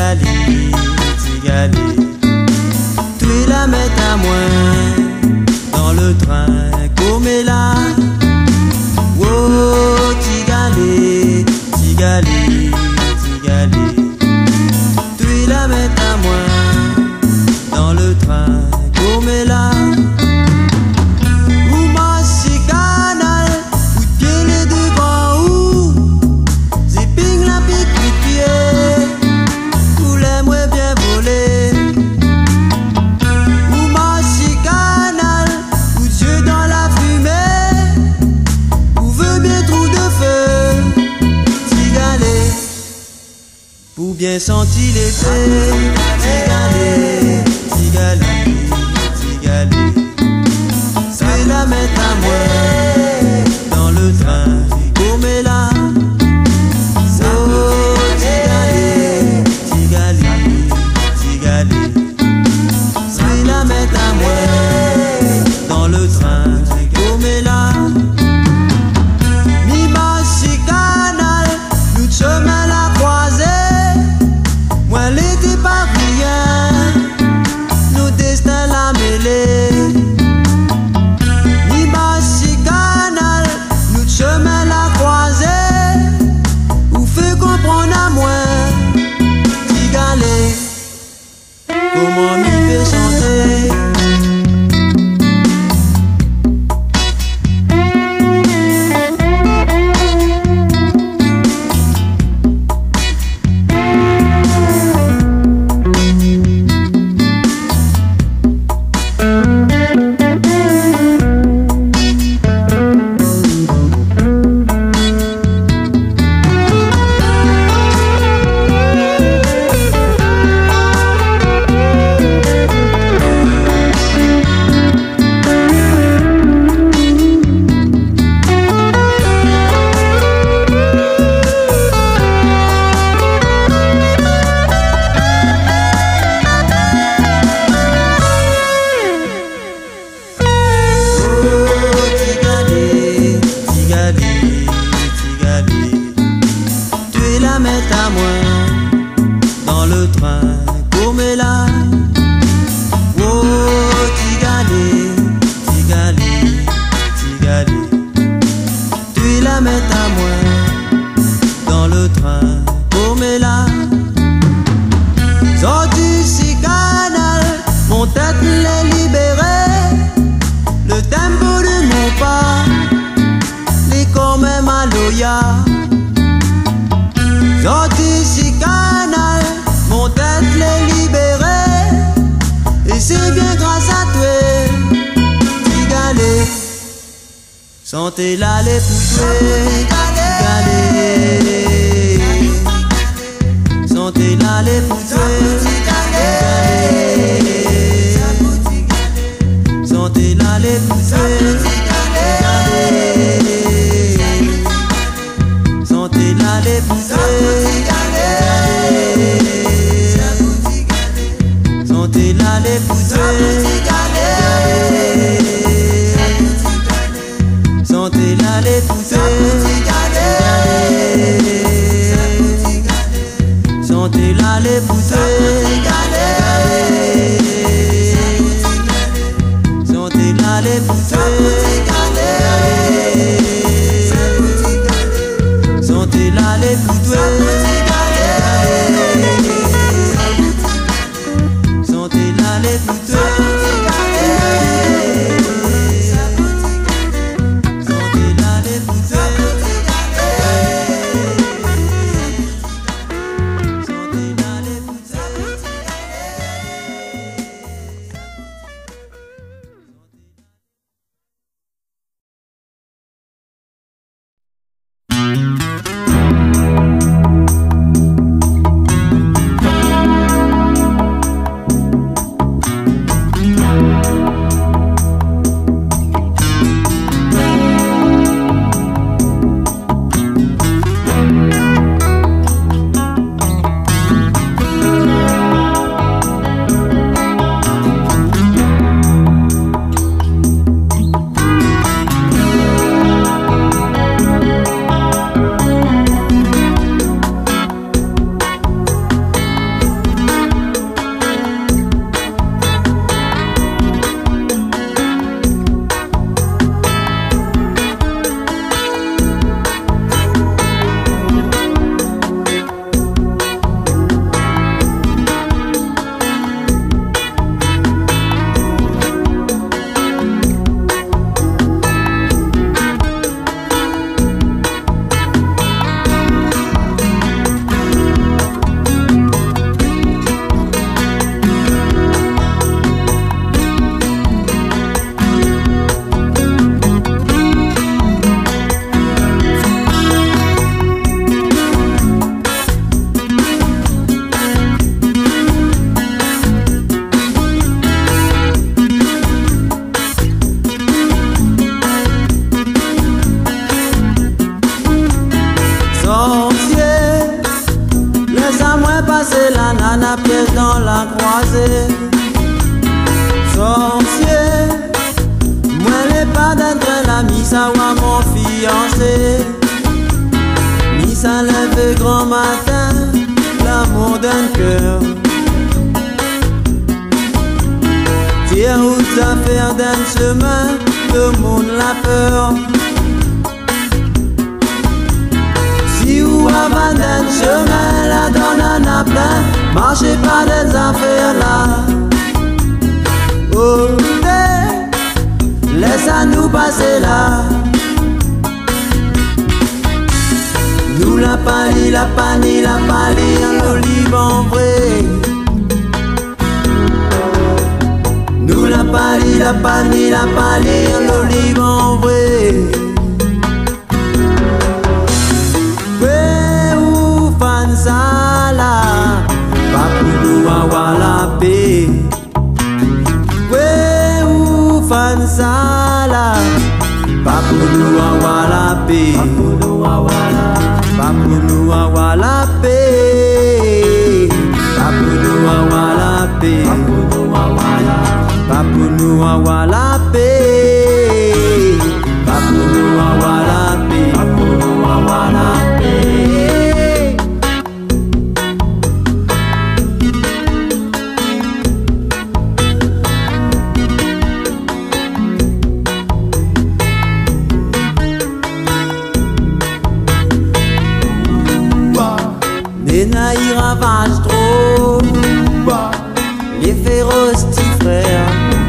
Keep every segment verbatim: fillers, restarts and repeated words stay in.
Tigali, Tigali. Tu es la mettre à moins dans le train comme là. Oh, Tigali, Tigali, Tigali. Tu es la mettre à moins dans le train comme là. Pour bien sentir les faits, Tigali, Tigali, Tigali. C'est la mettre à moi dans le train, comme là. Oh, Tigali, Tigali, Tigali. C'est la mettre à moi dans le train, comme là. Mi marche canal, nous chemin la croisée. Moi l'été pas rien, nos destins la mêlée. Mi marche canal, nous chemin la croisée. Ou fait comprendre à moi, Tigali, comment m'y fait chanter. Mettre à moi dans le train comme là. Oh, Tigali, Tigali, Tigali. Tu es la mettre à moi dans le train comme là. Sorti si canal, mon tête l'est libérée. Le tempo de mon pas, les quand même à l'oya. Sorti si canal, mon tête l'est libérée. Et c'est bien grâce à toi, Tigali. Sentez la les pousser, Tigali. Sentez la les pousser, Tigali. Sentez la les pousser, Tigali. Sentez la les pousser. Sentez la les pousser. Sentez la les pousser. Sentez la les pousser. Sentez la les pousser. Sentez la les pousser. Sentez la les pousser. la moi passer la nana pièce dans la croisée. Sorcier, moi n'est pas d'être la missa ou à mon fiancé. Missa lève grand matin, l'amour d'un cœur. Tire route à faire d'un chemin, le monde l'a peur. Si ou avant d'un chemin, la donne en a plein, marchez pas des affaires là. Oh, hey, laisse-nous passer là. Nous la pali, la pani, la pali, l'olive en vrai. Nous la pali, la pani, la pali, l'olive en vrai. Ouais, ou fan sala, pas pour nous avoir la paix. Ouais, ou fan sala, pas pour nous avoir la paix. Pas pour nous avoir la paix. Pas pour nous avoir la paix. Pas pour nous avoir la paix. Pas pour nous avoir la paix. Pas pour nous avoir la paix. Nena y ravage trop les féroces petits frères.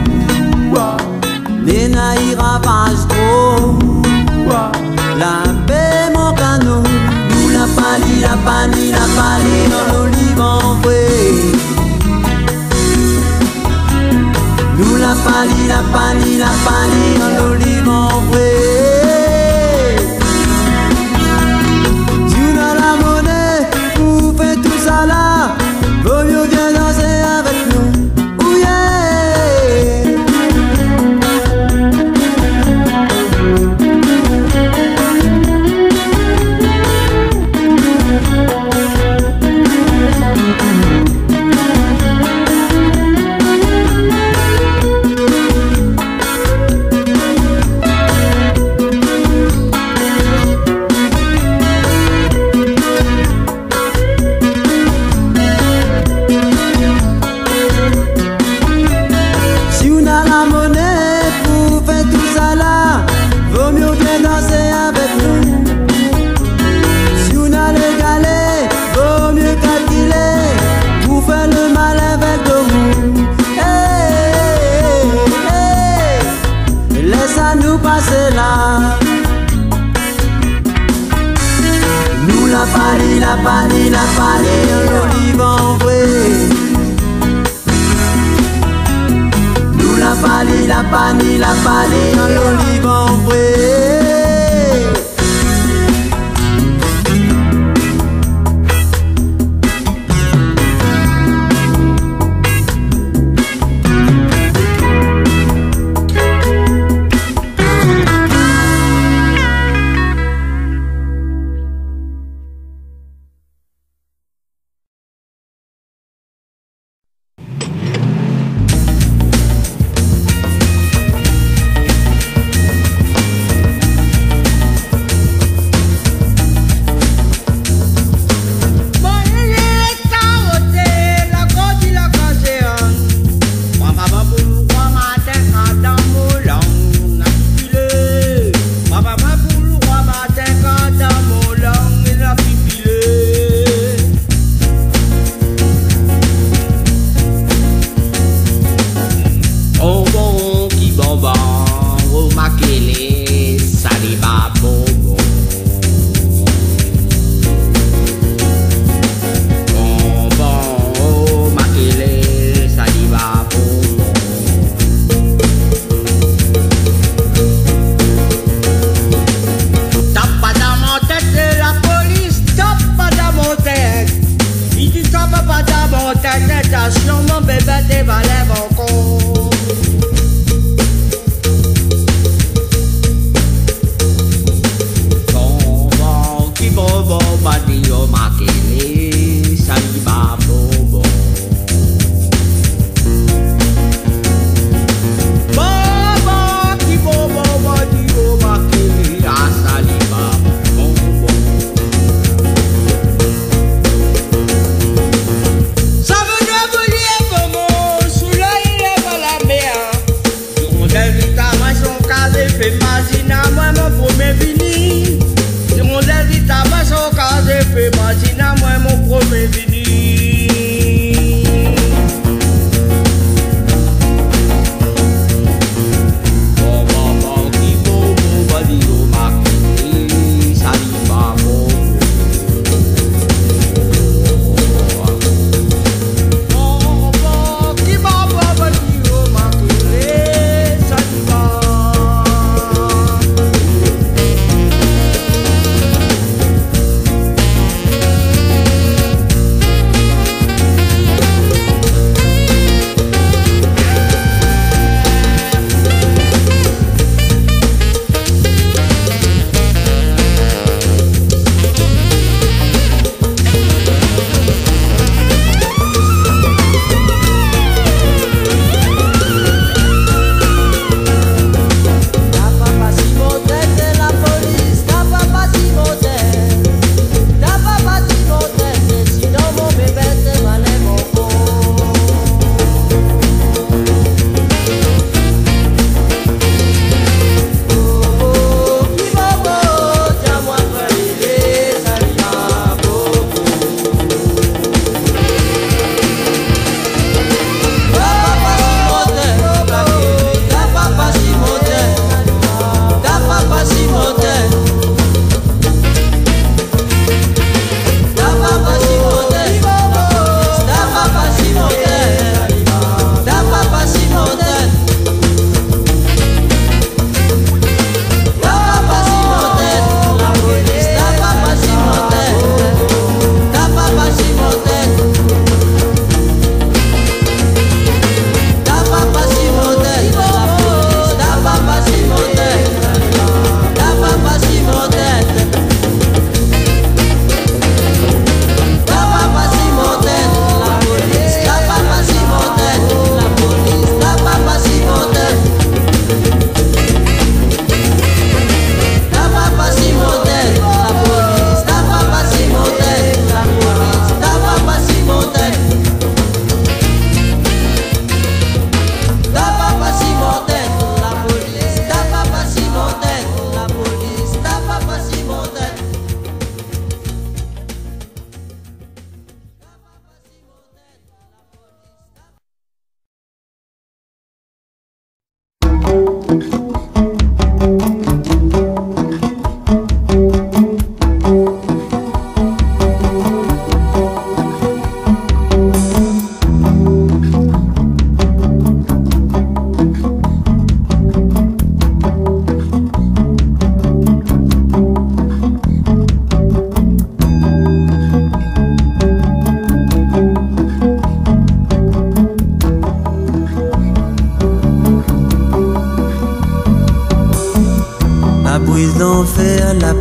Nena y ravage trop la paix mon canot. Nous la pali, la pani, la pali dans l'olive en vrai. Nous la pali, la pani, la pali dans l'olive en vrai. Vaut mieux bien danser avec nous. Ouh yeah. Nous la pali, la pani, la pali, l'olive en vrai. Nous la pali, la pani, la pali, l'olive en vrai.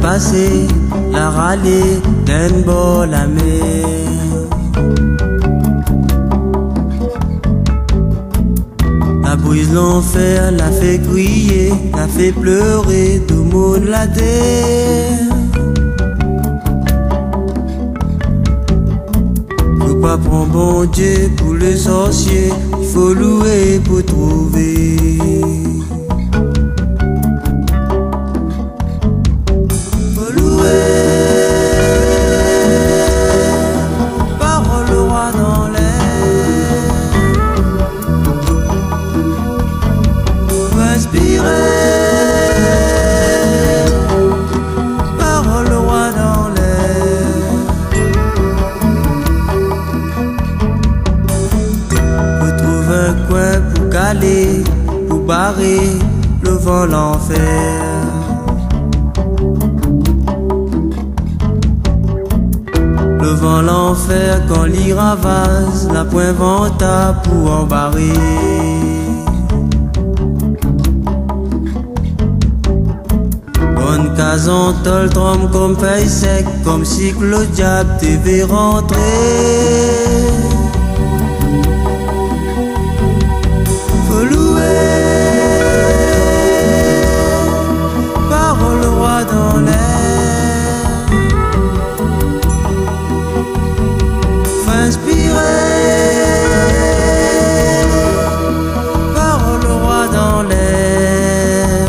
passer, la râler d'un bord la mer. La brise l'enfer, la fait crier, la fait pleurer, tout le monde la terre. Faut pas prendre bon Dieu pour le sorcier, il faut louer pour trouver. Faut louer, parole au roi dans l'air. Faut inspirer, parole au roi dans l'air. Faut trouver un coin pour caler, pour barrer le vent l'enfer. Le vent l'enfer quand l'y ravase, la pointe venta pour embarrer. Bonne case en toltrom comme feuille sec, comme si que le diable t'avait rentré. Faut louer, parole au roi dans l'air. Faut inspirer, parole au roi dans l'air.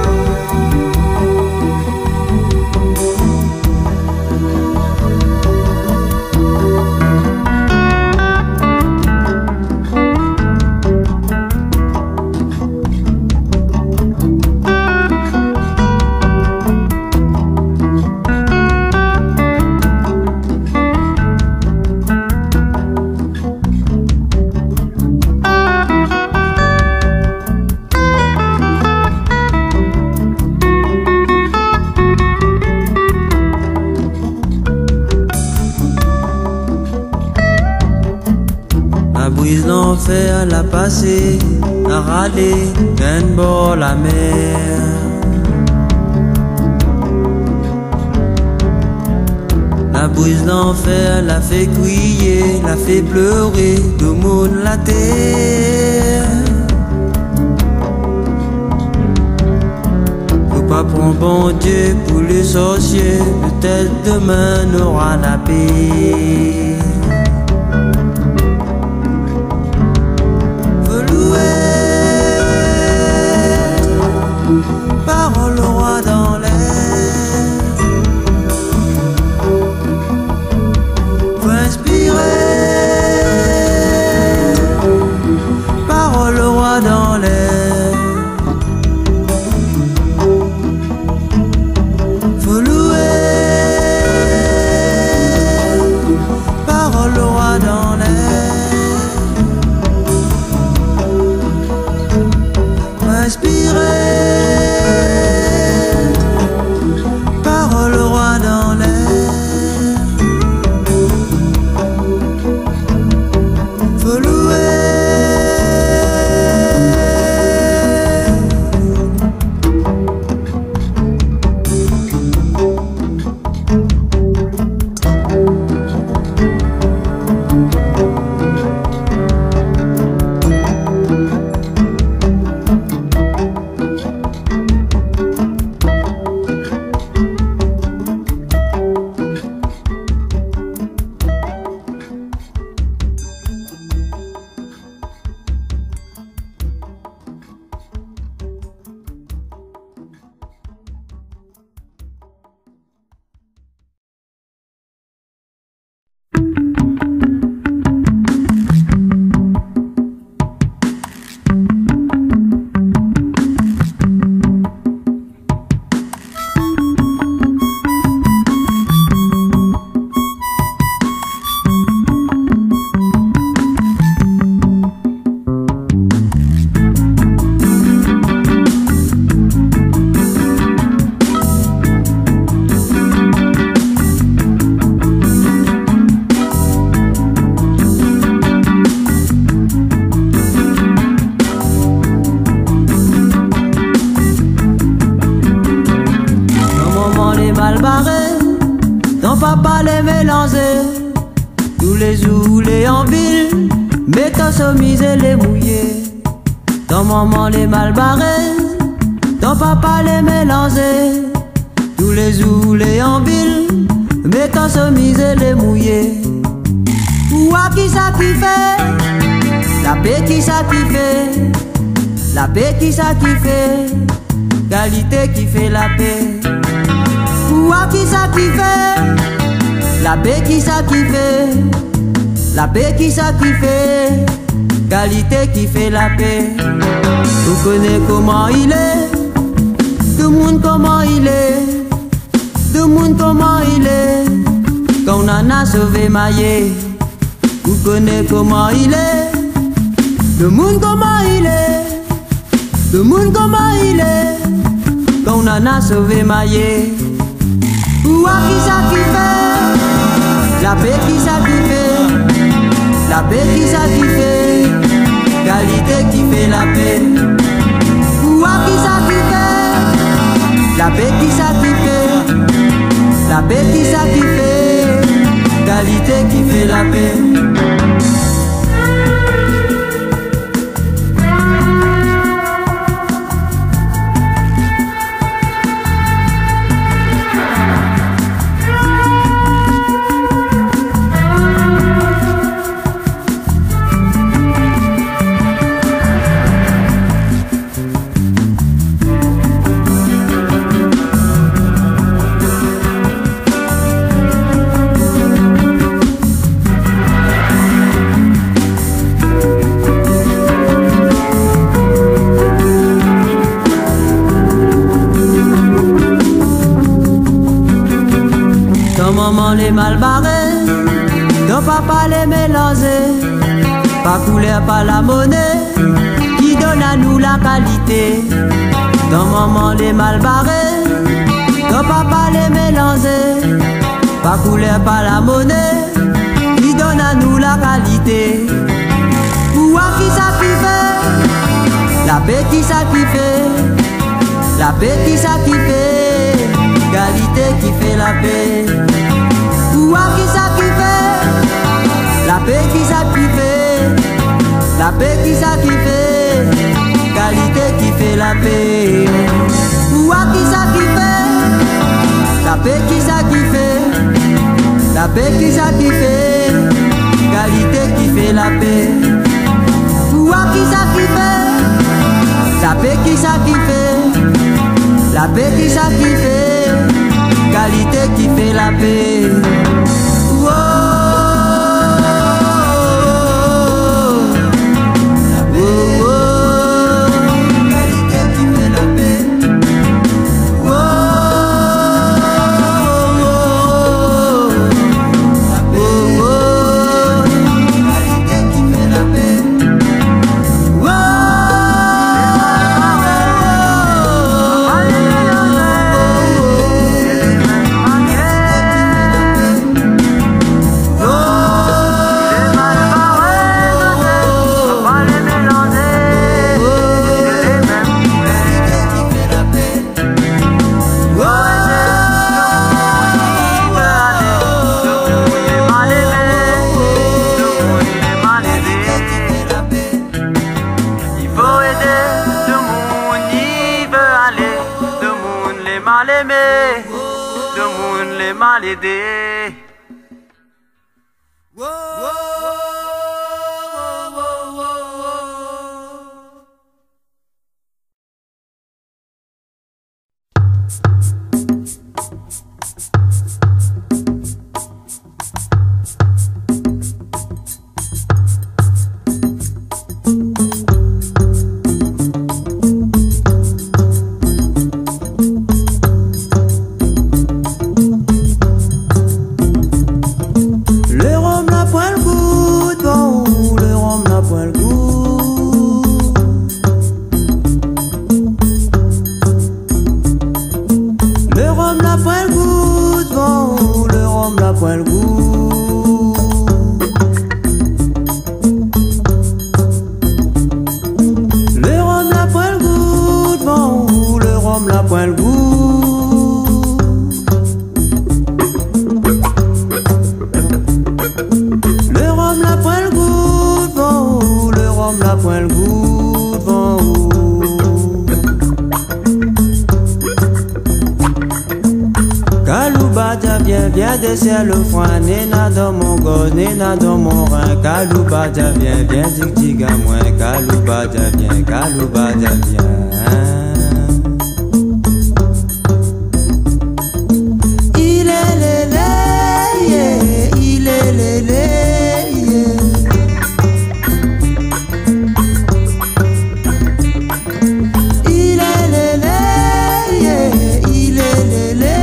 La brise l'enfer, la passer, la râler d'un bord la mer. La brise l'enfer, la fait crier, la fait pleurer, tout le monde la terre. Faut pas prendre bon Dieu pour les sorciers, peut-être demain n'aura la paix. Parole au roi dans l'air. Faut inspirer, parole au roi dans l'air. Faut louer, parole les oulés en ville, mais quand se mise les mouillés. Ton maman les mal barrés, ton papa les mélangés. Tous les oulés en ville, mais quand se mise les mouillés. Ouah qui ça qui fait, la paix qui ça qui fait, la paix qui ça qui fait, qualité qui fait la paix. Ouah qui ça qui fait, la paix qui ça qui fait, la paix qui ça qui fait, qualité qui fait la paix. Vous connaissez comment il est, tout le monde comment il est, tout le monde comment il est, quand on en a sauvé maillé. Vous connaissez comment il est, le monde comment il est, le monde comment il est, quand on en a sauvé maillé. Ouah qui ça qui fait, la paix qui ça qui fait, la paix qui ça qui fait, qualité qui fait la paix. Ouah qui ça qui fait, la paix qui ça qui fait, la paix qui ça qui fait, qualité qui fait la paix. Maman les mal barrés, ton papa les mélangés, pas couleur pas la monnaie, qui donne à nous la qualité. Ton maman les mal barrés, ton papa les mélangés, pas couleur pas la monnaie, qui donne à nous la qualité. Ouah qui ça qui fait, la paix qui ça qui fait, la paix qui ça qui fait, qualité qui fait la paix. Ouah qui ça qui fait, la paix qui ça qui fait, la paix qui ça qui fait, qualité qui fait la paix. Ouah qui ça qui fait, la paix qui ça qui fait, la paix qui ça qui fait, qualité qui fait la paix. Ouah qui ça qui fait, la paix qui ça qui fait, la paix qui ça qui fait, qualité qui fait la paix. Oh, oh, oh, oh, qualité qui fait la paix. Oh, oh, oh, oh, oh, qualité qui fait la paix. Oh, mal aimé, le monde les mal aidé. n'a point le goût devant vous. Kaloubadia viens, viens desserre le foin, Nena dans mon gosse, Nena dans mon rein. Kaloubadia viens, viens dig-dig à moi. Kaloubadia viens, Kaloubadia viens. Il est lélé, yeah, il est lélé, yeah. Il est lélé, yeah, il est lélé.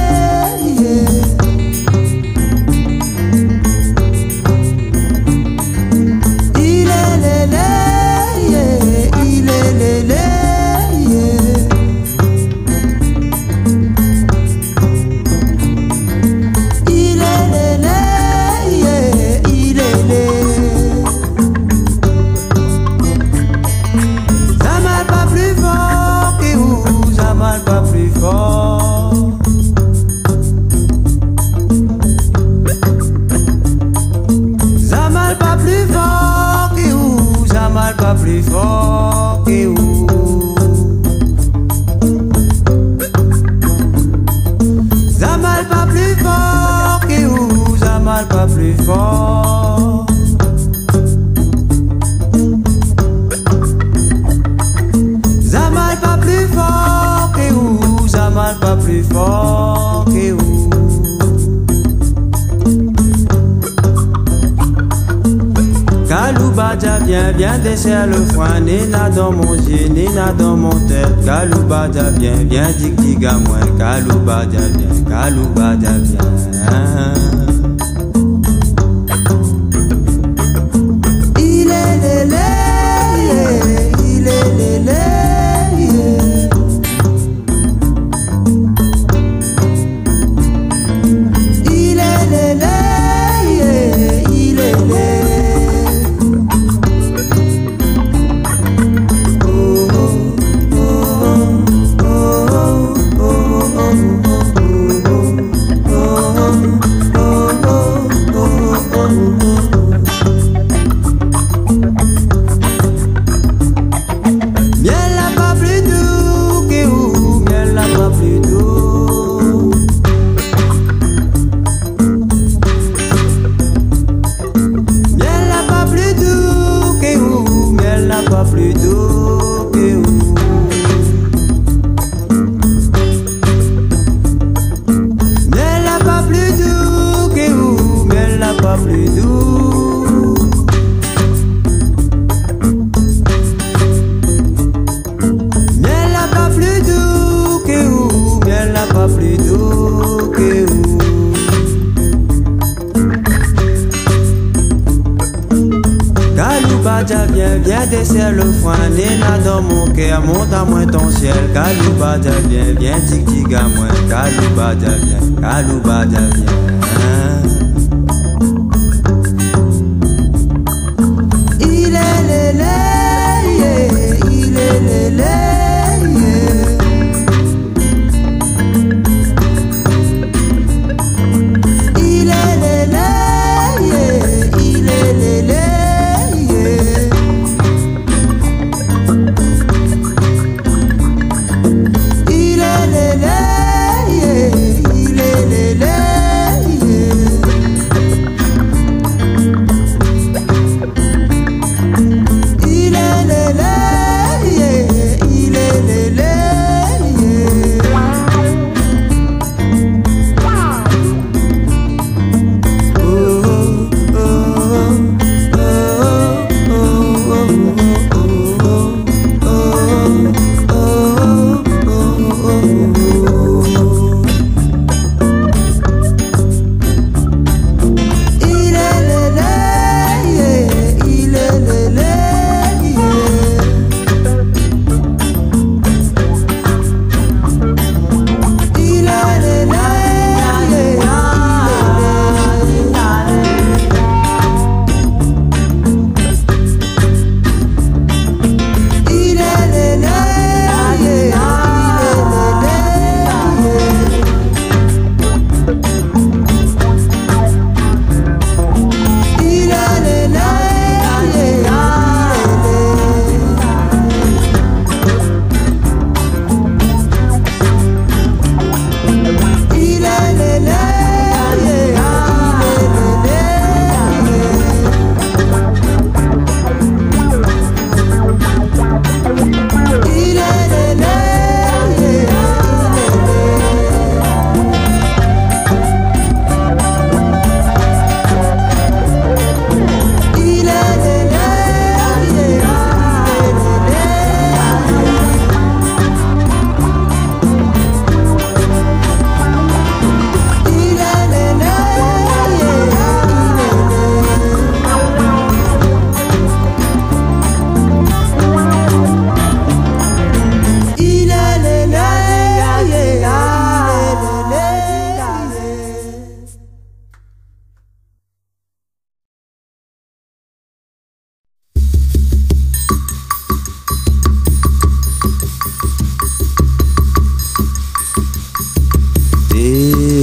Pas plus fort que vous. Zamal pas plus fort que vous. Zamal pas plus fort. Zamal pas plus fort que vous. Zamal pas plus fort que vous. Kaloubadia viens, viens desserre le foin, Nena dans mon yeux, Nena dans mon tête. Kaloubadia viens, viens dig-dig à moi. Kaloubadia viens, Kaloubadia viens. Il est lélé, yeah, il est lélé, yeah. Il est lélé, yeah, il est lélé. Pas plus doux que vous. Mais là pas plus doux que vous. Mais là pas plus doux. Mais là pas plus doux que vous. Mais là pas plus doux que vous. Kaloubadia viens, viens desserre le foin, Nena dans mon cœur, monte à moi ton ciel. Kaloubadia viens, viens dig-dig à moi. Kaloubadia viens, Kaloubadia viens. Il est lélé, yeah, il est lélé, yeah. Il est lélé, yeah, il est lélé. Il est lélé, yeah, il est lélé, yeah.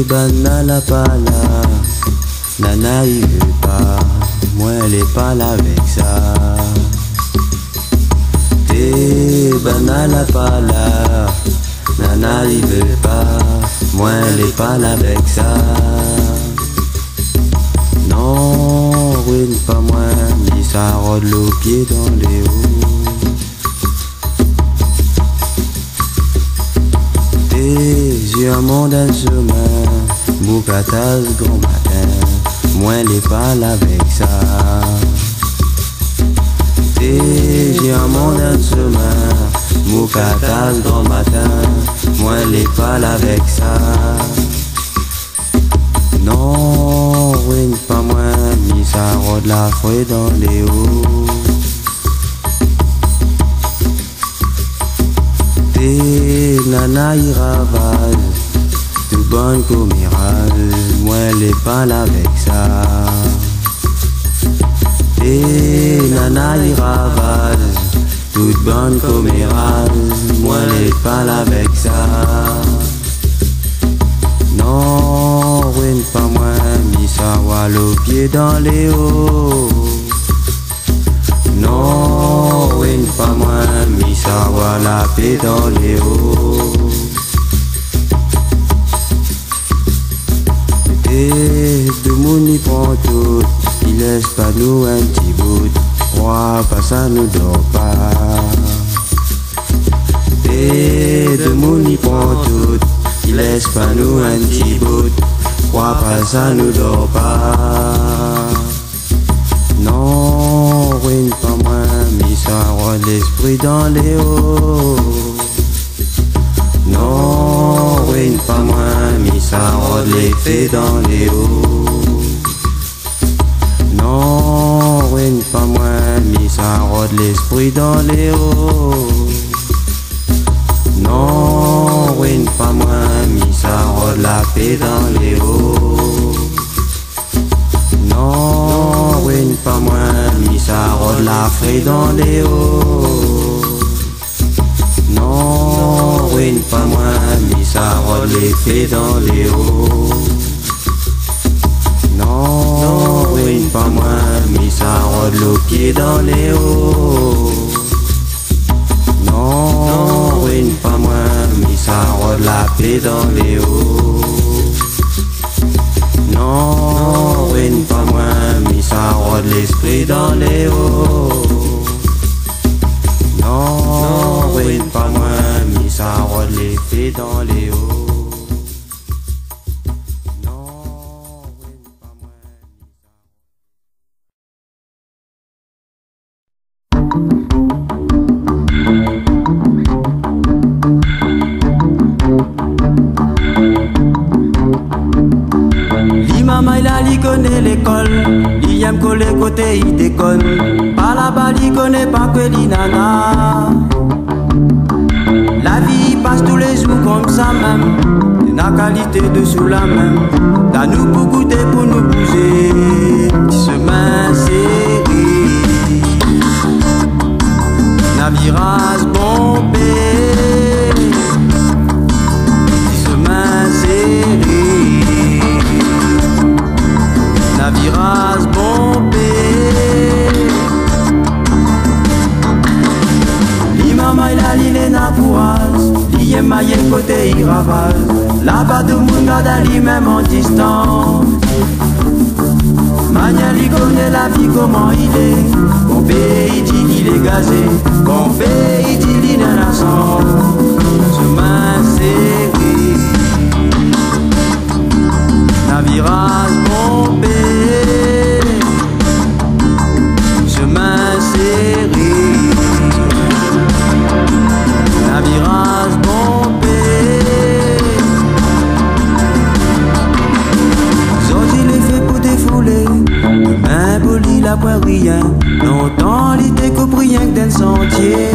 banana la pala, nana il veut pas, moi elle est pas là avec ça. T'es banana la pala, nana il veut pas, moi elle est pas là avec ça. Non, ruine pas moi, ni ça rôde le pied dans les hauts. Tes yeux mon d'un chemin, boucatas grand matin, moi elle est pas là avec ça. Tes yeux mon d'un chemin, boucatas grand matin, moi elle est pas là avec ça. Non, ruine pas moi, ni ça rôde la fouille dans les hauts. Tes nana y ravage, tout bonne comme mirage, moi elle est pas là avec ça. Tes nana y ravage, toute bonne comme mirage, moi elle est pas là avec ça. Non, ruine pas moi, mi sawa le pied dans les hauts. Non, ruine pas moi, mi sawa la paix dans les hauts. Et de mon y prend tout, il laisse pas nous un petit bout, crois pas ça nous dort pas. Et de mon y prend tout, il laisse pas nous un petit bout, crois pas ça nous dort pas. Non, ruine pas moi, mi ça rôde l'esprit dans les hauts. Non, ruine pas moi, mi ça rôde les faits dans les hauts. Non, ruine pas moi, mi ça rôde l'esprit dans les hauts. Non, ruine pas moi, mi ça rôde la paix dans les hauts. Non, ruine pas moi, mi ça rôde la fée dans les hauts. Non, ruine pas moi, mi ça rôde les fées dans les hauts. Non, ruine pas moi, mi ça rôde le pied dans les hauts. Non, ruine pas moi, mi ça rôde la paix dans les hauts. Non, ruine pas moi, mi ça rôde l'esprit dans les hauts. Non, ruine pas moi, mi ça rôde les faits dans les hauts. Maman il a li connaît l'école, il aime coller côté il déconne. Par là-bas il connaît pas que li nana. La vie passe tous les jours comme ça même, la qualité de sous la même. T'as nous pour goûter, pour nous bouger, chemin serré. La virage bombé, chemin serré. La virage bombé. Li maman il a li les napourage, li yem maille côté il ravage. Là-bas tout le monde garde à lui même en distance. Mania lui connaît la vie comment il est. Mon pays dit il est gazé, mon pays dit il n'a la chance. Chemin serré. La virage bombé, chemin serré. La virage bombé. Sorti les faits pour défouler, demain poli la poire rien. Longtemps l'idée que rien que d'un sentier.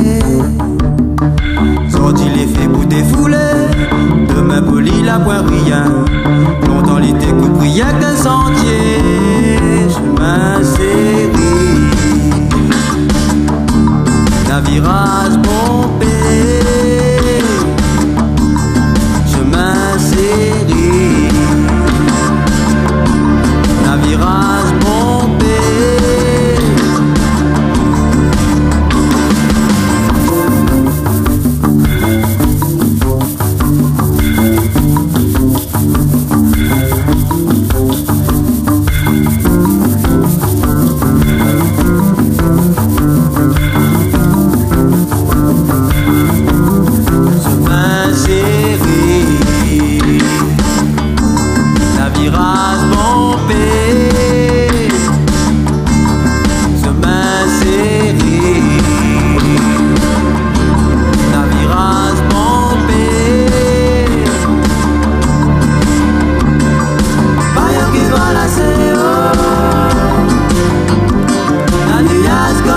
Sorti les faits pour défouler, demain poli la poire rien. Longtemps l'été que rien que d'un sentier. Chemin serré. La virage bombé, chemin serré.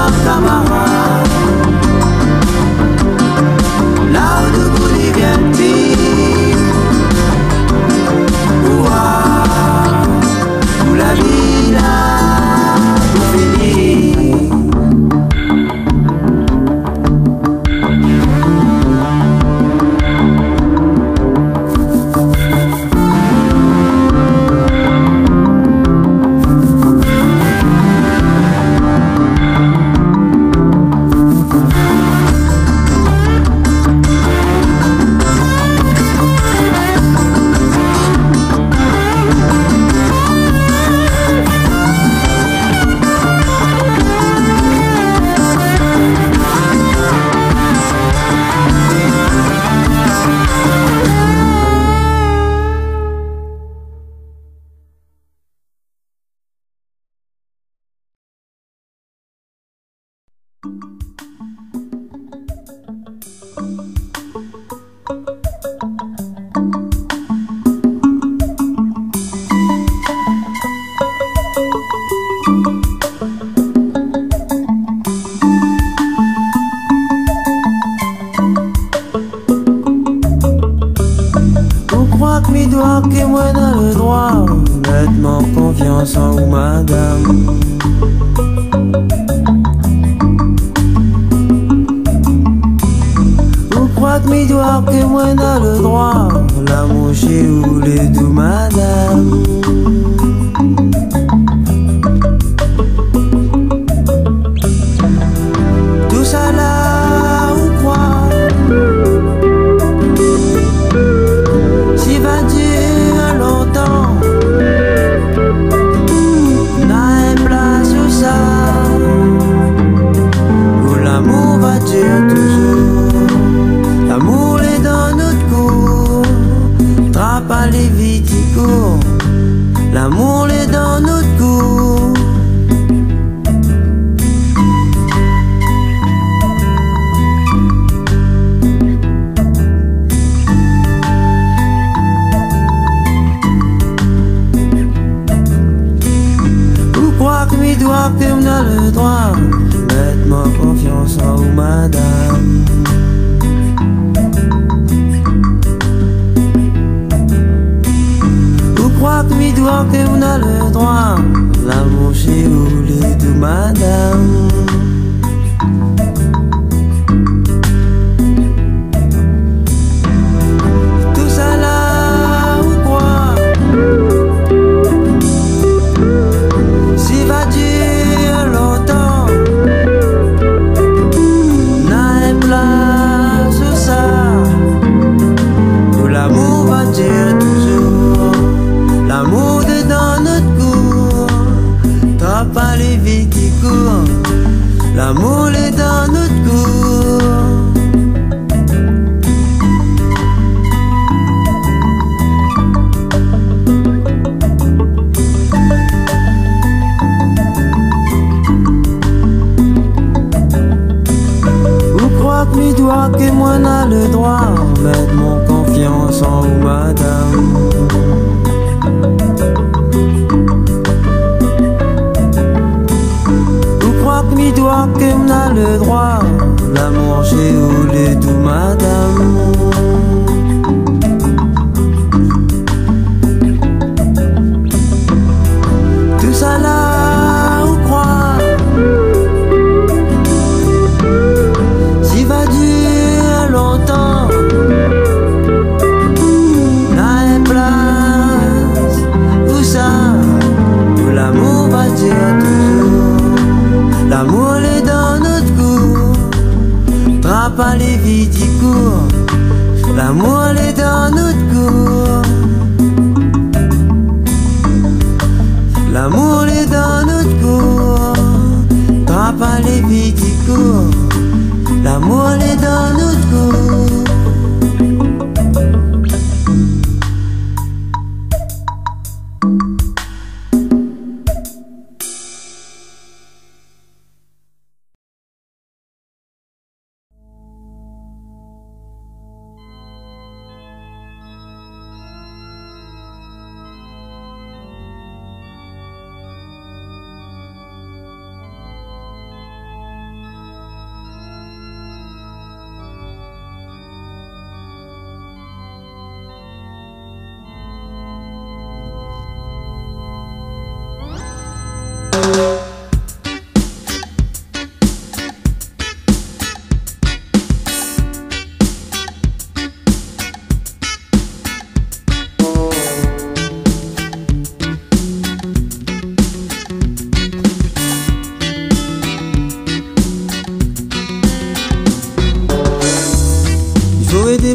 droit, camarade. Là où de Gouli vient-il? Ouah, où la vie là, où finit? Mi doit que moi dans le droit, nettement confiance en vous, madame. Vous croyez que mi doit que moi dans le droit, l'amour chez vous les deux, madame. Tout ça là, vous croyez? Si va durer longtemps, n'a une place où ça, où l'amour va durer toujours. L'amour est dans notre cour, trappe à les vite court. L'amour est dans notre cour. Mi doit que m'na le droit, mettre confiance en vous, madame. Vous croyez que mi doit que m'na le droit, l'amour chez vous les deux, madame. Tout ça là, vous croyez? Si va durer longtemps, n'a une place où ça, où l'amour va durer toujours. L'amour est dans notre cour, t'as pas les vies qui courent. L'amour est dans notre cour. Mi doit que moi n'a le droit, mettre mon confiance en vous, madame. Vous croyez que mi doit que m'na le droit, l'amour chez vous les deux, madame. Tout ça là, vous croyez? Va durer longtemps, n'a une place où ça, où l'amour va durer toujours. L'amour est dans notre cour, trappe à les vies qui courent. L'amour est dans notre cour. L'amour est dans notre cour, trappe à les vies qui courent. L'amour est dans notre cour.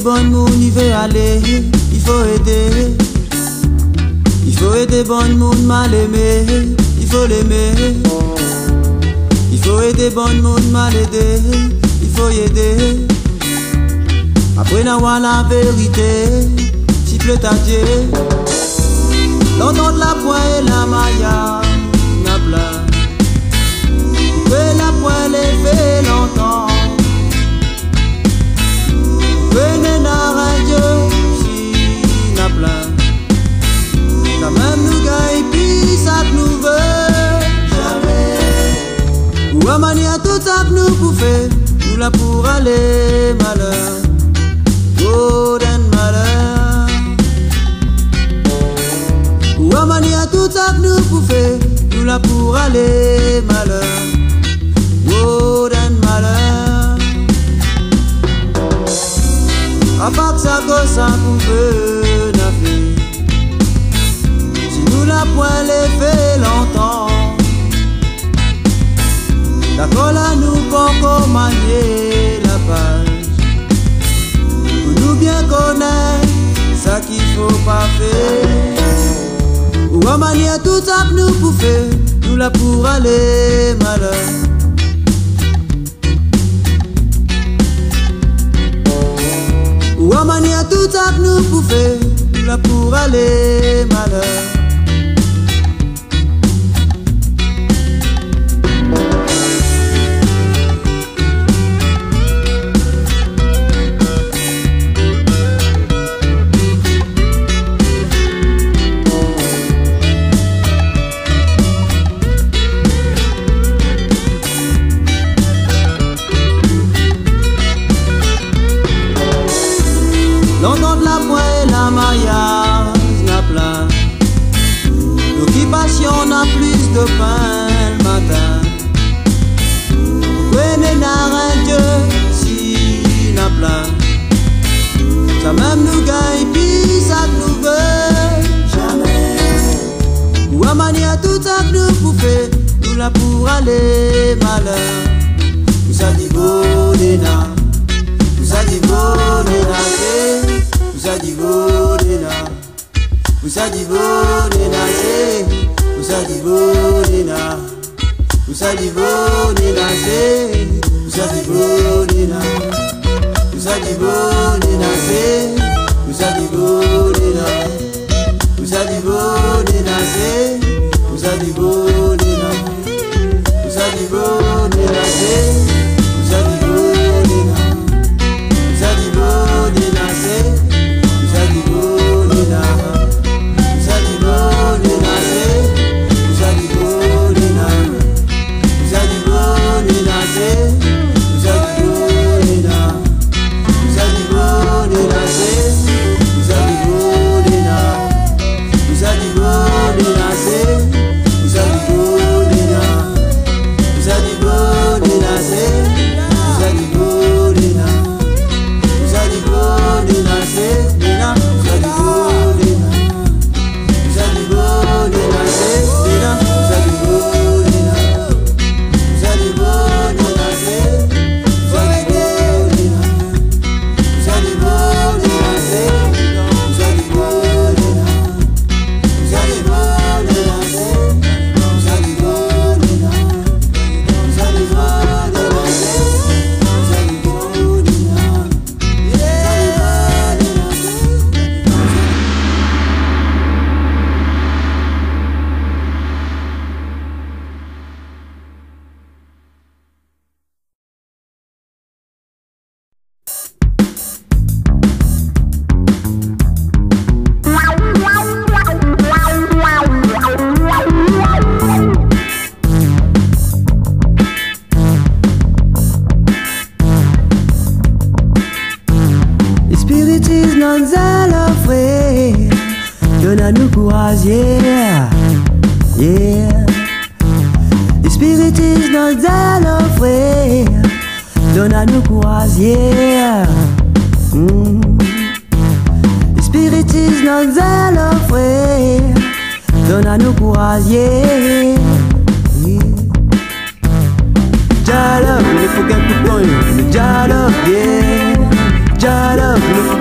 bon monde, il veut aller, il faut aider. Il faut aider bon monde mal aimé, il faut l'aimer. Il faut aider bon monde mal aidé, il faut y aider. Après n'avoir la vérité, si pleut à Dieu, l'entendre la pointe et la mailla, n'a plein. Que la pointe les fait longtemps. Venez n'a Dieu, si n'a plein. Ça même nous gagne, puis ça nous veut jamais. Ou à manière tout ça que nous pouvons, nous la pour aller malheur. Golden malheur. Ou à manière tout ça que nous pouvons, nous la pour aller malheur. Golden malheur. À part ça que ça pouvait n'affaire. Si nous la point les fait longtemps. D'accord là nous pouvons manier la page. Pour nous bien connaître ça qu'il faut pas faire. Ou à manier tout ça que nous pouvons, nous la pour aller malheur. Ou à manier tout ça que nous pouvons, nous la pour aller malheur. L'entendre la pointe et la maillage n'a plein. L'occupation n'a plus de pain le matin. Prenez n'a Dieu si n'a plein. Ça même nous gagne, puis ça nous veut jamais. Ou à manière tout ça que nous pouvons, nous la pour aller malheur. Nous ça dit bonina, nous ça dit bonina. Usa divodena, usa divodena, se, usa divodena, usa divodena, se, usa divodena, usa divodena, se, usa divodena, usa divodena, se, usa divodena, usa divodena, se, usa divodena, usa divodena, se. Donne-nous courage, yeah, yeah. Le spiritisme dans le zèle, frère. Donne-nous courage, yeah. Mm. Le spiritisme dans le zèle, frère. Donne-nous courage, yeah, yeah. Jala, il faut qu'un coup de poing. Jala, yeah. Jala, il faut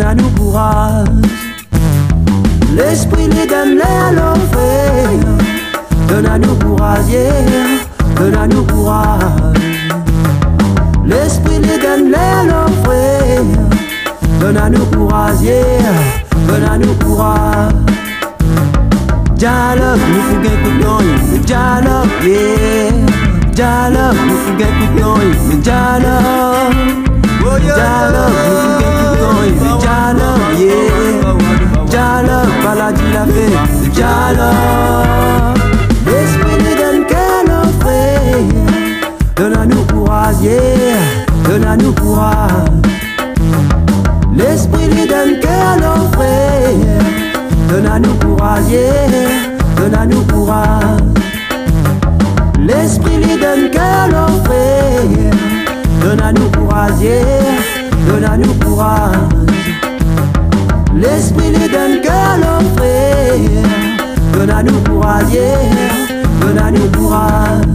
donne à nous courage. L'esprit les donne à nos frères, donne à nous courage, yeah. Donne à nous courage. L'esprit les donne à nos frères, donne à nous courage, yeah. Donne à nous courage. Dialogue, nous faut gagner coup de noy, le dialogue, yeah. Dialogue, nous faut gagner coup de noy, le dialogue. Dialogue, nous faut gagner coup de noy, le dialogue, yeah. Dialogue, maladie la fait, le dialogue. L'esprit nous donne qu'à nos frères, donne à nous courage, yeah. Donne à nous courage. L'esprit lui donne qu'à nos frères, donne à nous courage, yeah. Donne à nous courage. L'esprit lui donne qu'à nos frères, donne à nous courage, yeah. Donne à nous courage. L'esprit lui donne qu'à nos frères, donne à nous courage, yeah. Donne à nous courage.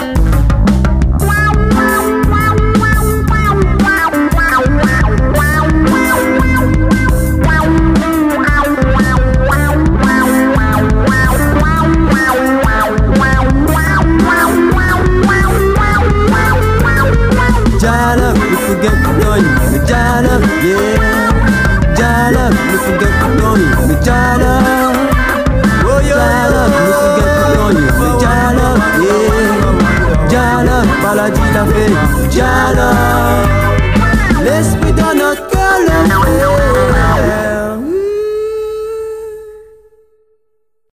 Dialogue, nous faut gagner coup de noy, le dialogue, yeah. Dialogue, nous faut gagner coup de noy, le dialogue. Dialogue, nous faut gagner coup de noy, le dialogue, yeah. Dialogue, maladie la fait, dialogue.